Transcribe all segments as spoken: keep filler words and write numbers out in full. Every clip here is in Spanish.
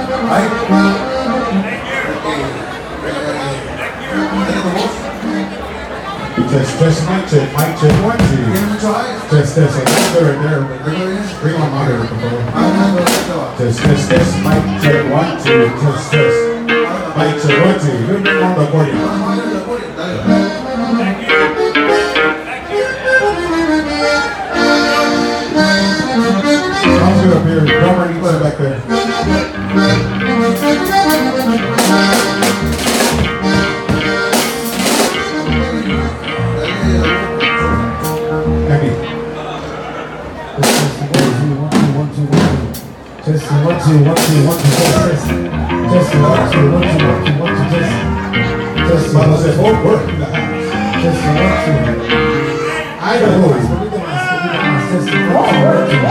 Test, test, mic check, mic check, one, two. Test, test, hey, there, there, bring on my hair, test, test, test, mic check, one, two, test, test, mic check, one, two. Bring on the accordion. Sounds good up here. Drummer, you play back there. Just one, two, one, two, one, two, just, just one, two, one, two, one, two, one, two, just, just one, Says, oh, work in the house. just one, two. I don't know. Just one, two, one, two,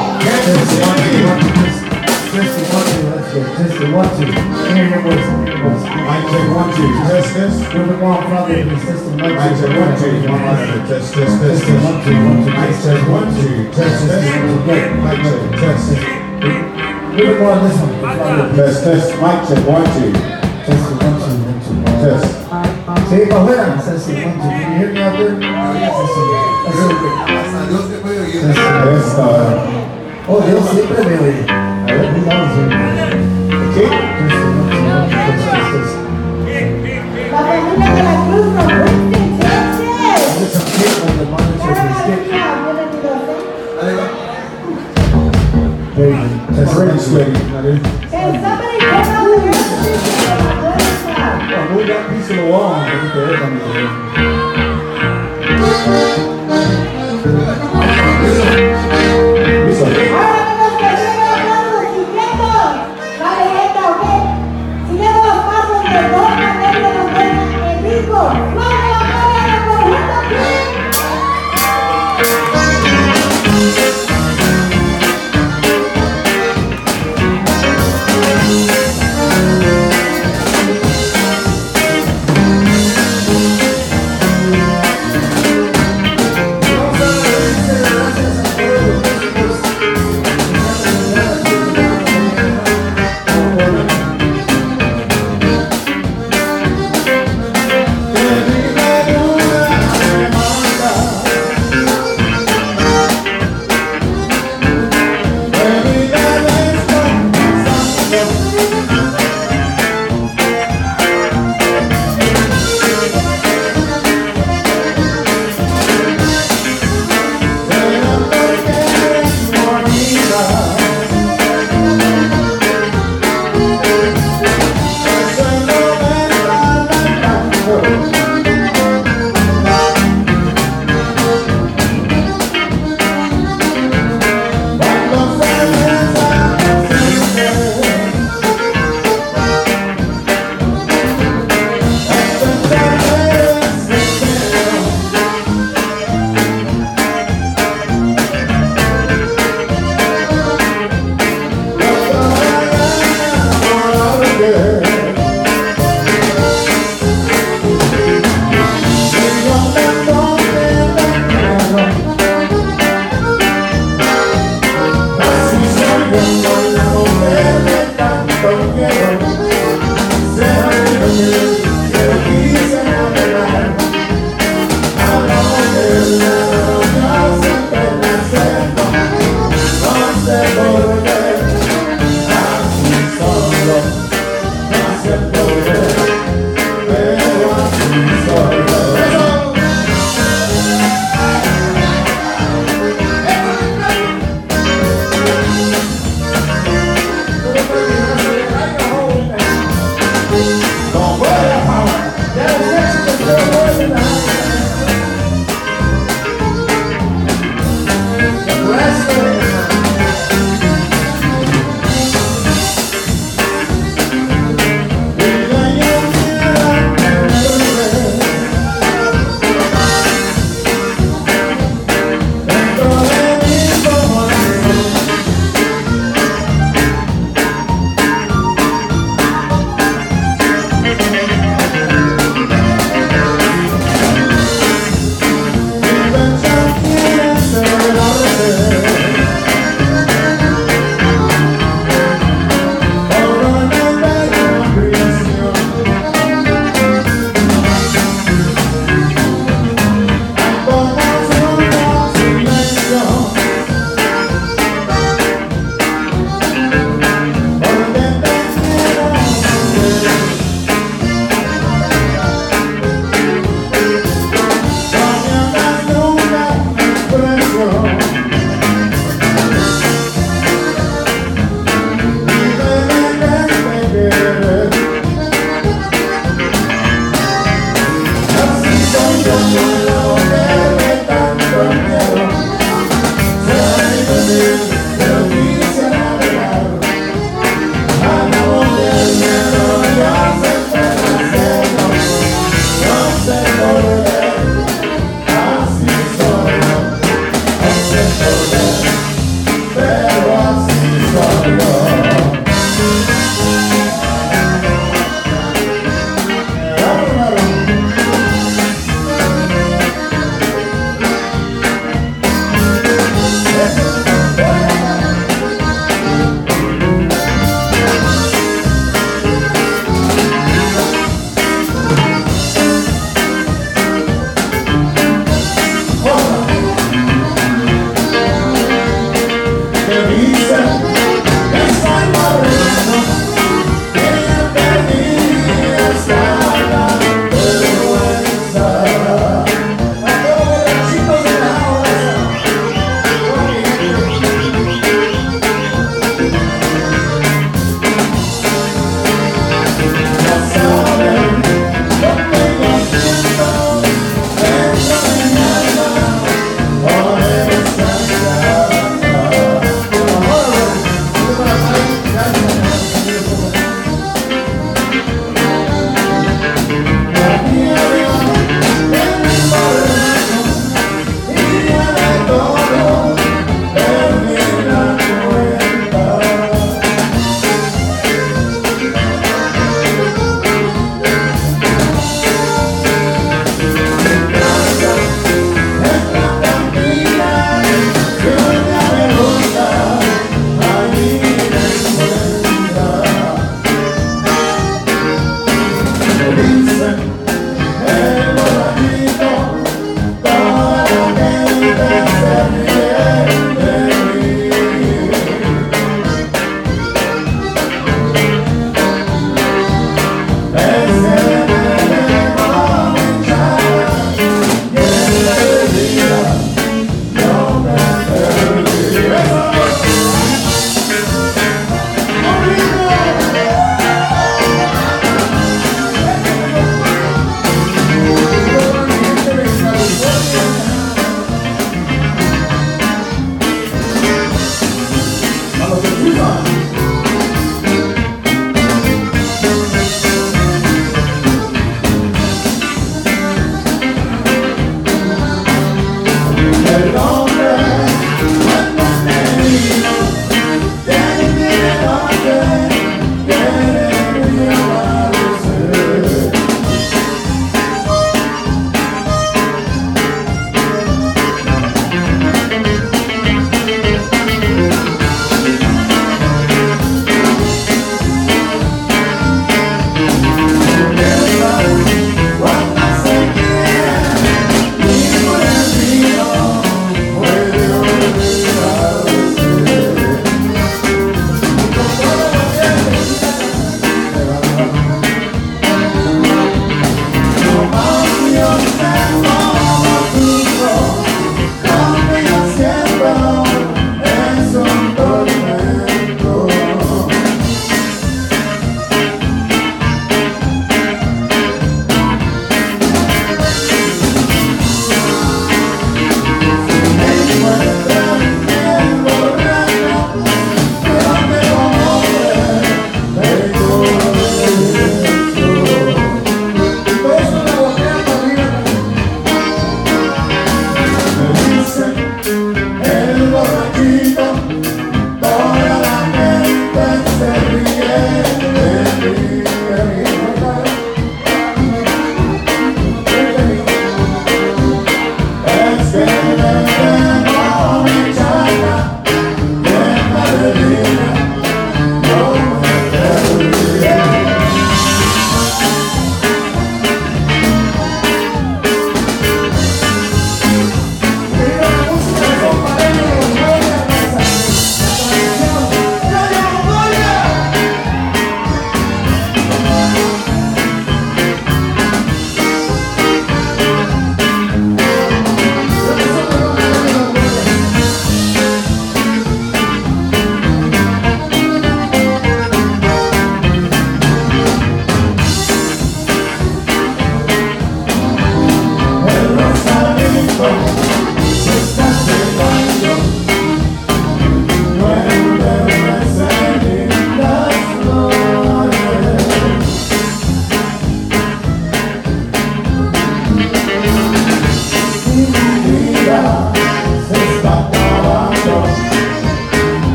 just one, two, let's go, just one, two. Hear your voice, your voice. Mic check, one, two. Test, test. We're going from the system. Mic check, one, two. One, test, test, test, test. One, two, one, two. Mic check, one, two. Test, test. Mic check, test, test. We're going on this one. Test, test, mic check, one, two. Just one, two, one, two. Test. Sí, pa' afuera. Just one, two. Can you hear me out there? Test, uh, Oh, Dios siempre me oye. A ver, who knows you? okay. Just one, two, one, two, just, just, just. La familia de la Cruz from Winston, Texas. Get some tape on the monitor to skip. Very good. Test, ready, sweaty. Can somebody turn on the air conditioner? Oh, move that piece of the wall and get the air coming in. It's okay. Ahora vemos que llega hablando, siguiendo la leyenda, ¿ok? Siguiendo los pasos de Don Manuel de Montoya, el disco. ¡Vamos a la gloria del conjunto Queen!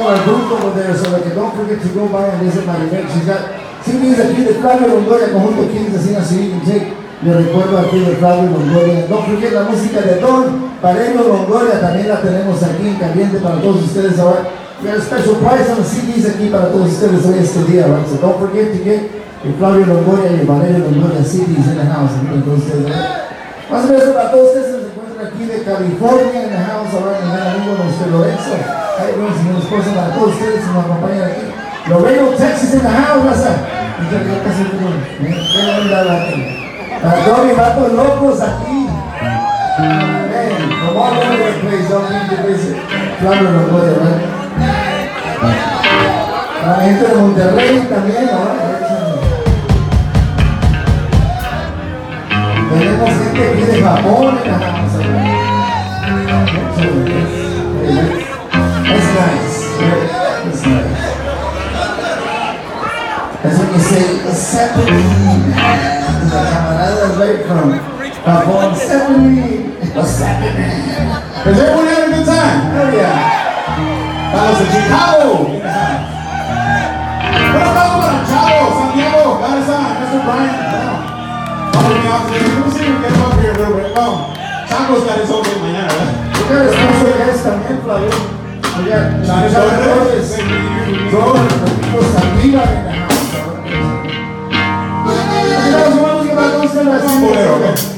our booth over there, so like, don't forget to go by and visit my event. She's got C Ds aquí de Flavio Longoria, conjunto quince, así así, you can take. Le recuerdo aquí de Flavio Longoria. Don't forget la música de Don Pareño Longoria, también la tenemos aquí en caliente para todos ustedes ahora. We got a special price on the C Ds aquí para todos ustedes hoy este día, right? So don't forget to get your Flavio Longoria y Valerio Longoria C Ds in the house. Aquí para ustedes, right? Más o menos para todos ustedes se encuentran aquí de California en the house, ahora mi gran amigo nuestro Lorenzo. Ahí vemos a mi esposa para todos ustedes que nos acompañan aquí. Laredo, Texas in the house, raza. Muchas gracias, qué linda aquí. Para todos mis vatos locos aquí. Man, from all over the place, don't need to visit. Flavio Longoria, right? Para la gente de Monterrey también, ahora. Tenemos gente aquí de Japón en la casa. That's nice. That's nice. That's when you say Zeppelin. The camarada right from Japón. Zeppelin. What's happening? Is everyone having a good time? Oh yeah. Vamos a Chicago. What about para Chavo, Santiago, Garza, Mister Brian? Let me see if we get him up here a little bit. Oh, Chaco's got his own day mañana, ¿verdad? We got a special guest también, Flavio. We got Chaco Torres. Todos los amigos arriba en la house. Así que nos vamos a llevar con usted la Un bolero, ¿ok?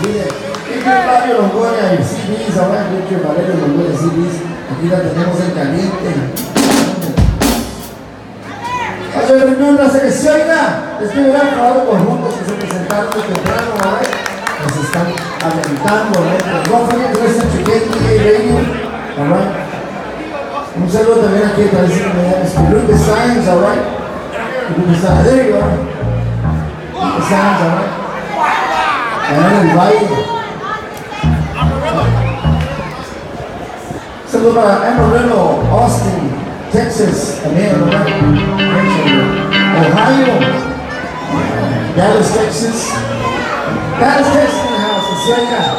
pide. Víctor Flavio Longoria y C Ds, ahora Víctor Valerio Longoria C Ds. Aquí la tenemos en caliente. A su reunión la selección, les quiero dar trabajo conjuntos que se presentaron de temprano, ¿verdad? Nos están alentando, ¿verdad? No forget to listen to K D A Radio, ¿verdad? Un saludo también aquí para decir que me llaman Luke Designs, ¿verdad? Luke Designs, there you are. Luke Designs, ¿verdad? Allá en el valle. Un saludo para Amarillo, Austin, Texas, también, ¿verdad? Ohio, Dallas, Texas. Dallas, Texas in the house, it's cerca.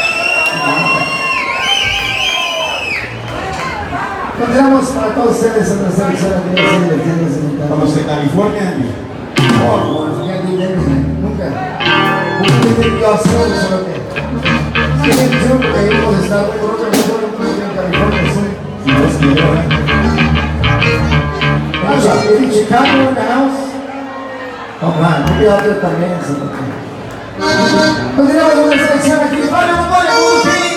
Continuamos para todos ustedes en nuestra selección aquí en el divirtiéndose. Vamos de California, Andy. Oh, no, ya ni ven, nunca. Nunca he tenido opción, solo que. Sí, yo creo que hemos estado por otra razón en California, sí. Si no es que yo, ¿eh? Vamos a ir Chicago in the house. Oh, man, maybe out there también, sí. Continuamos con la selección aquí. ¡Vale, vale, vale!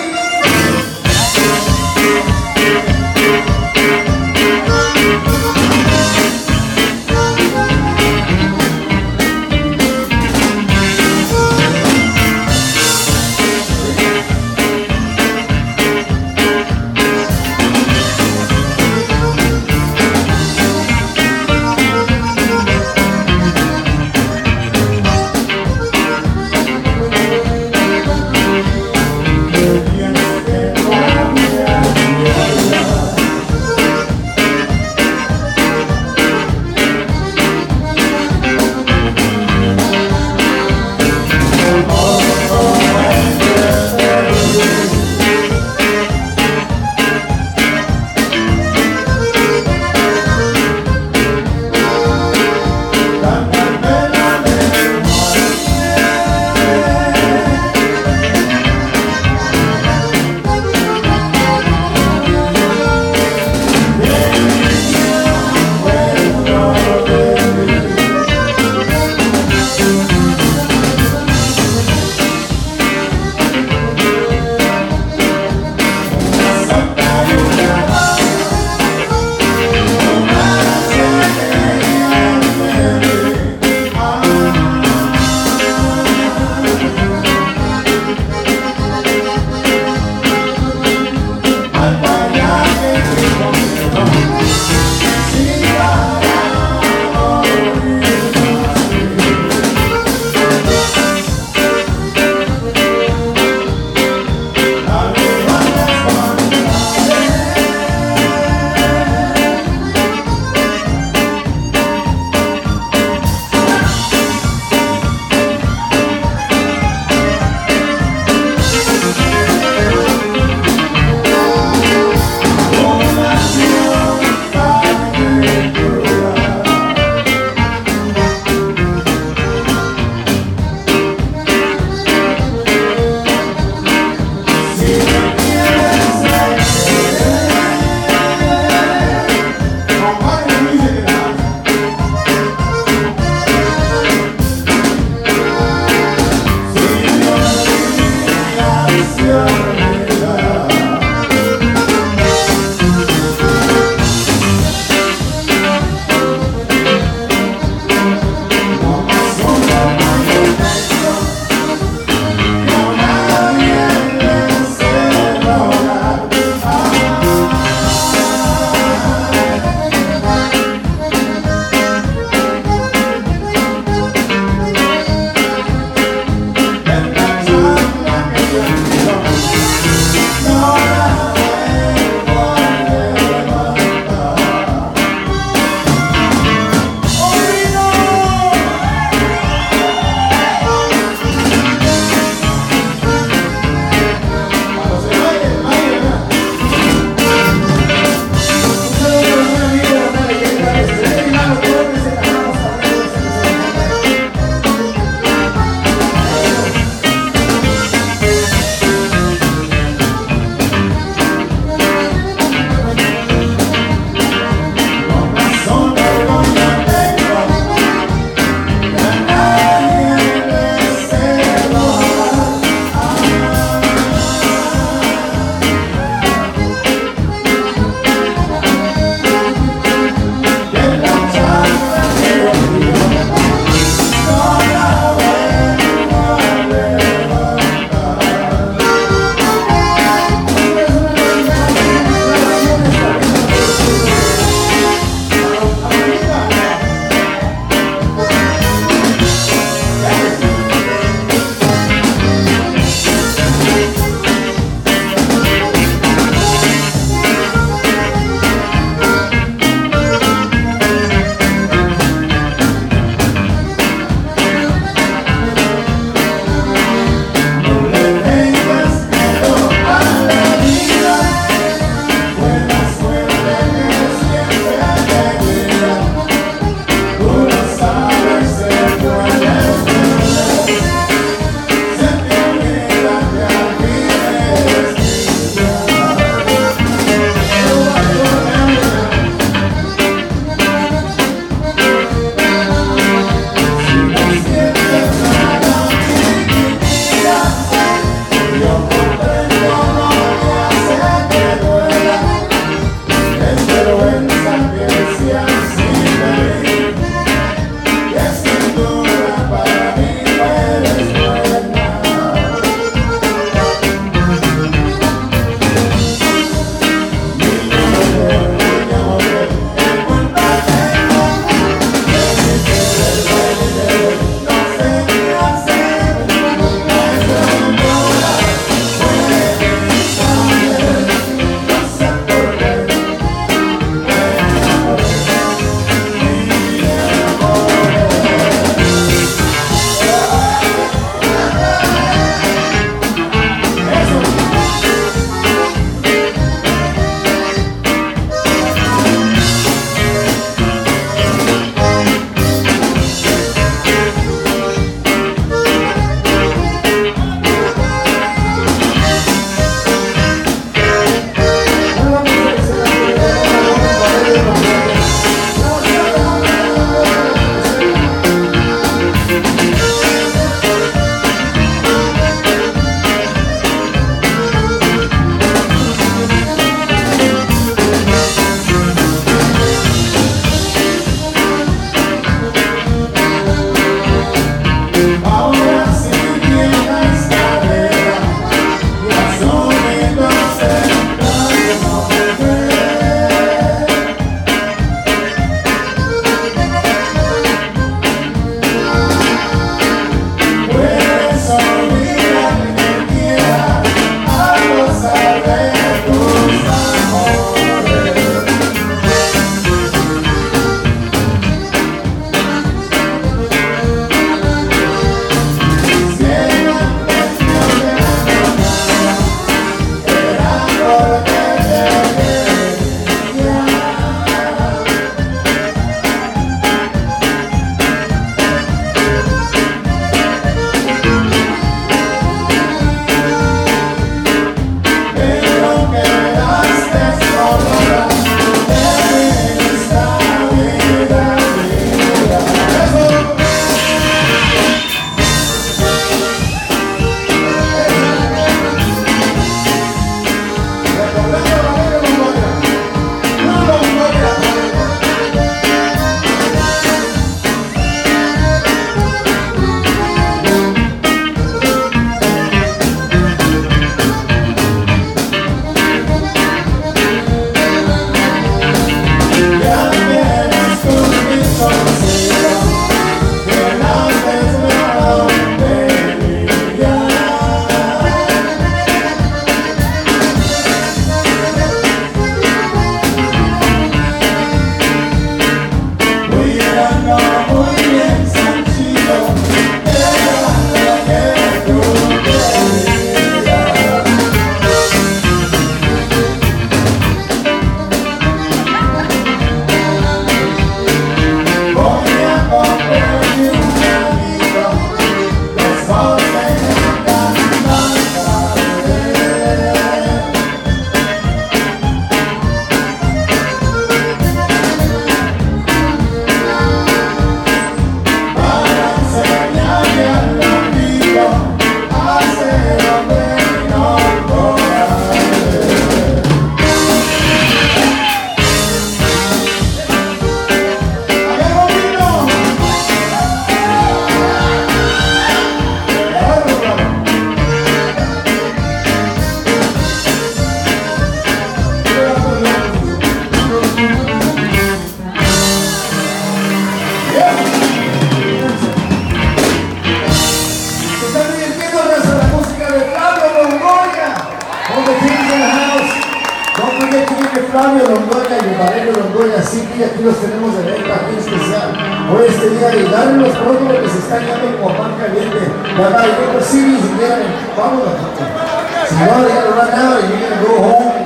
Cacique y aquí los tenemos de venta, aquí especial. Hoy este día y darle los productos que se están yendo como pan caliente. Ya va, yo por sí, si quieren, vámonos. Si no, ya no va nada y you can go home.